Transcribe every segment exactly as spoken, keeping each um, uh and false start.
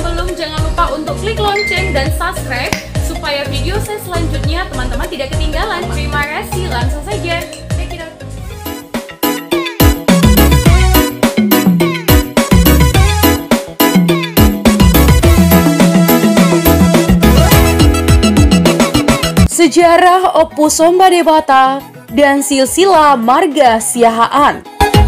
sebelum, jangan lupa untuk klik lonceng dan subscribe supaya video saya selanjutnya teman-teman tidak ketinggalan. Terima kasih, langsung saja. Check it out. Sejarah Opus Sombadewata dan silsilah marga Siahaan.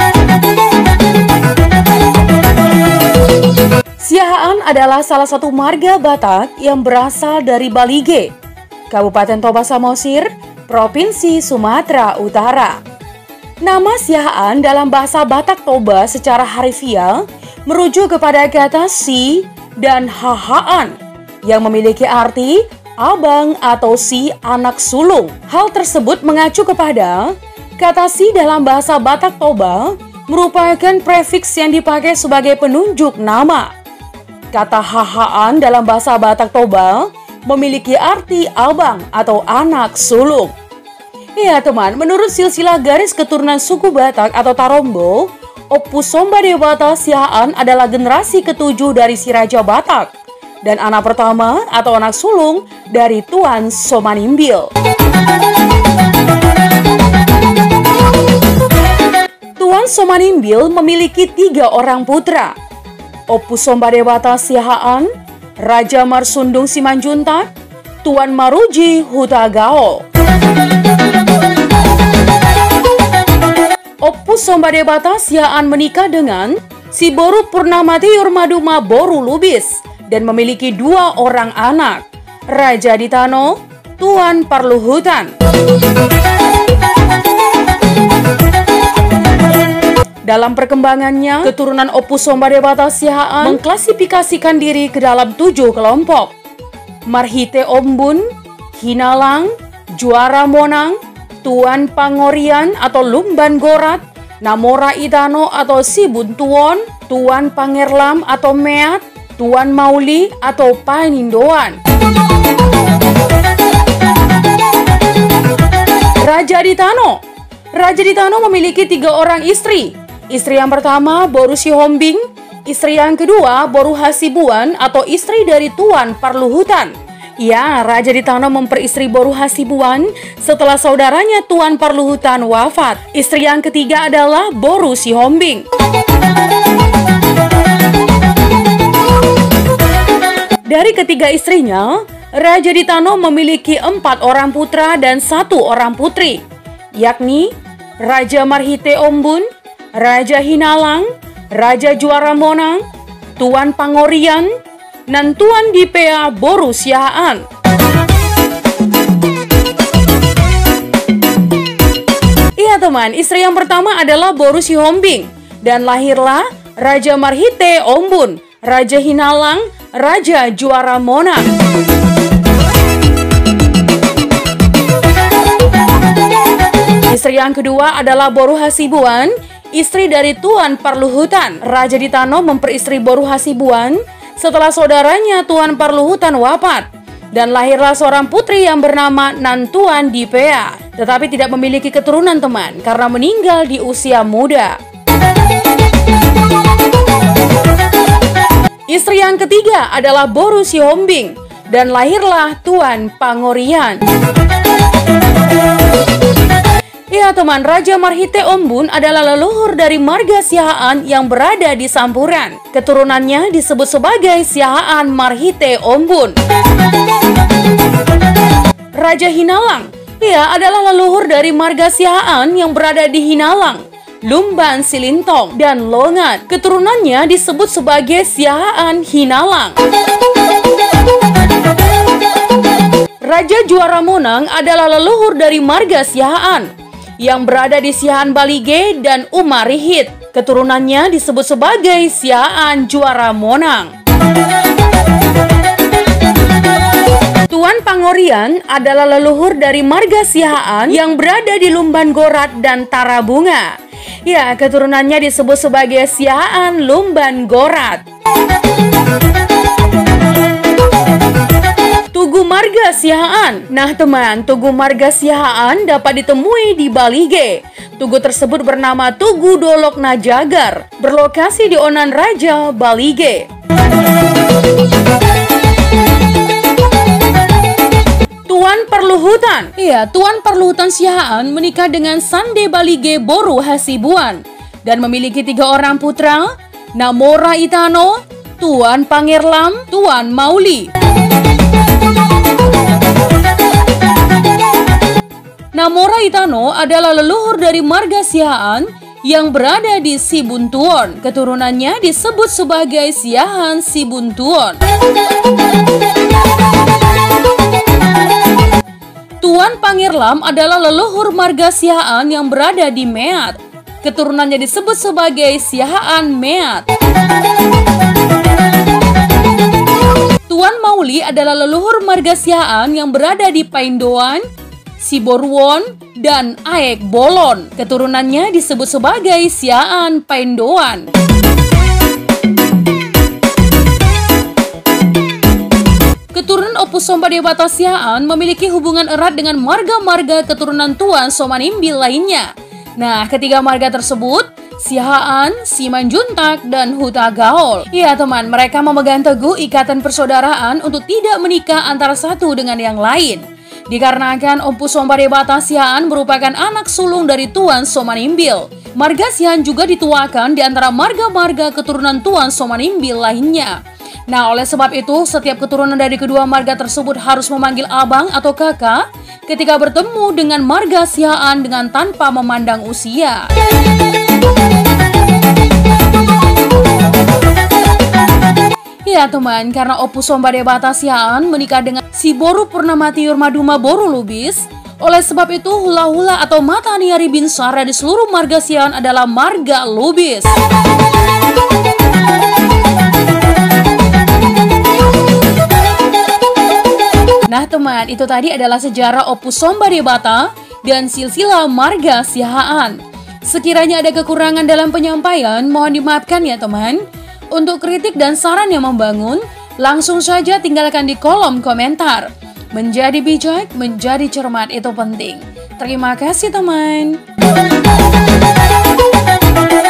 Siahaan adalah salah satu marga Batak yang berasal dari Balige, Kabupaten Toba Samosir, Provinsi Sumatera Utara. Nama Siahaan dalam bahasa Batak Toba secara harfiah merujuk kepada kata si dan hahaan yang memiliki arti abang atau si anak sulung. Hal tersebut mengacu kepada kata si dalam bahasa Batak Toba merupakan prefiks yang dipakai sebagai penunjuk nama. Kata hahaan dalam bahasa Batak Toba memiliki arti abang atau anak sulung. Ya teman, menurut silsilah garis keturunan suku Batak atau Tarombo, Opus Sombadewata Siahaan adalah generasi ketujuh dari si Raja Batak dan anak pertama atau anak sulung dari Tuan Somanimbil. Tuan Somanimbil memiliki tiga orang putra, Opus Sombadewata Siahaan, Raja Marsundung Simanjuntak, Tuan Maruji Hutagao. Opus Sombadewata Siahaan menikah dengan si Boru Purnamati Yurmaduma Boru Lubis dan memiliki dua orang anak, Raja Ditano, Tuan Parluhutan. Dalam perkembangannya, keturunan Opus Sombadewata Siahaan mengklasifikasikan diri ke dalam tujuh kelompok: Marhite Ombun, Hinalang, Juara Monang, Tuan Pangorian atau Lumban Gorat, Namora Itano atau Sibuntuon, Tuan Pangerlam atau Meat, Tuan Mauli atau Panindoan. Raja Ditano. Raja Ditano memiliki tiga orang istri. Istri yang pertama Boru Sihombing, istri yang kedua Boru Hasibuan atau istri dari Tuan Parluhutan. Ya, Raja Ditano memperistri Boru Hasibuan setelah saudaranya Tuan Parluhutan wafat. Istri yang ketiga adalah Boru Sihombing. Dari ketiga istrinya, Raja Ditano memiliki empat orang putra dan satu orang putri, yakni Raja Marhite Ombun, Raja Hinalang, Raja Juara Monang, Tuan Pangorian, dan Tuan Dipea Boru Siahaan. Iya teman, istri yang pertama adalah Boru Sihombing dan lahirlah Raja Marhite Ombun, Raja Hinalang, Raja Juara Monang. Istri yang kedua adalah Boru Hasibuan, istri dari Tuan Parluhutan. Raja Ditano memperistri Boru Hasibuan setelah saudaranya Tuan Parluhutan wafat dan lahirlah seorang putri yang bernama Nantuan Dipea, tetapi tidak memiliki keturunan teman karena meninggal di usia muda. Istri yang ketiga adalah Boru Sihombing dan lahirlah Tuan Pangorian. Ya teman, Raja Marhite Ombun adalah leluhur dari marga Siahaan yang berada di Sampuran. Keturunannya disebut sebagai Siahaan Marhite Ombun. Raja Hinalang, ia adalah leluhur dari marga Siahaan yang berada di Hinalang, Lumban Silintong, dan Longat. Keturunannya disebut sebagai Siahaan Hinalang. Raja Juara Monang adalah leluhur dari marga Siahaan yang berada di Siahaan Balige dan Umarihit. Keturunannya disebut sebagai Siahaan Juara Monang. Tuan Pangorian adalah leluhur dari marga Siahaan yang berada di Lumban Gorat dan Tarabunga. Ya, keturunannya disebut sebagai Siahaan Lumban Gorat. Tugu Marga Siahaan. Nah teman, Tugu Marga Siahaan dapat ditemui di Balige. Tugu tersebut bernama Tugu Dolok Najagar, berlokasi di Onan Raja, Balige. Perluhutan. Iya, Tuan Perluhutan Siahaan menikah dengan Sande Balige Boru Hasibuan dan memiliki tiga orang putra, Namora Itano, Tuan Pangerlam, Tuan Mauli. Namora Itano adalah leluhur dari marga Siahaan yang berada di Sibuntuon. Keturunannya disebut sebagai Siahaan Sibuntuon. Tuan Pangerlam adalah leluhur marga Siahaan yang berada di Meat. Keturunannya disebut sebagai Siahaan Meat. Tuan Mauli adalah leluhur marga Siahaan yang berada di Paindoan, Siborwon, dan Aek Bolon. Keturunannya disebut sebagai Siahaan Paindoan. Keturunan Opus Sompadewata Siahaan memiliki hubungan erat dengan marga-marga keturunan Tuan Somanimbil lainnya. Nah, ketiga marga tersebut, Siahaan, Simanjuntak, dan Huta Gaol. Ya teman, mereka memegang teguh ikatan persaudaraan untuk tidak menikah antara satu dengan yang lain. Dikarenakan Opus Sompadewata Siahaan merupakan anak sulung dari Tuan Somanimbil. Marga Siahaan juga dituakan di antara marga-marga keturunan Tuan Somanimbil lainnya. Nah, oleh sebab itu, setiap keturunan dari kedua marga tersebut harus memanggil abang atau kakak ketika bertemu dengan marga Siahaan dengan tanpa memandang usia. Ya teman, karena Opus Sompadewata Siahaan menikah dengan si Boru Purnamatiur Maduma Boru Lubis, oleh sebab itu hula-hula atau mata niari binsara di seluruh marga Siahaan adalah marga Lubis. Nah teman, itu tadi adalah sejarah Opus Sompadewata dan silsilah marga Siahaan. Sekiranya ada kekurangan dalam penyampaian, mohon dimaafkan ya teman. Untuk kritik dan saran yang membangun, langsung saja tinggalkan di kolom komentar. Menjadi bijak, menjadi cermat itu penting. Terima kasih teman.